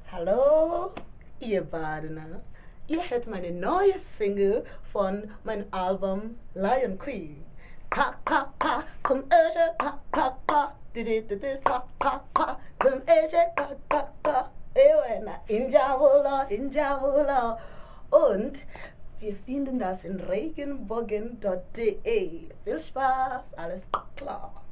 Hallo, ihr Badener. Ihr hört meine neue Single von meinem Album Lion Queen. Come Asia, come Asia, Injavola. Und wir finden das in regenbogen.de. Viel Spaß, alles klar.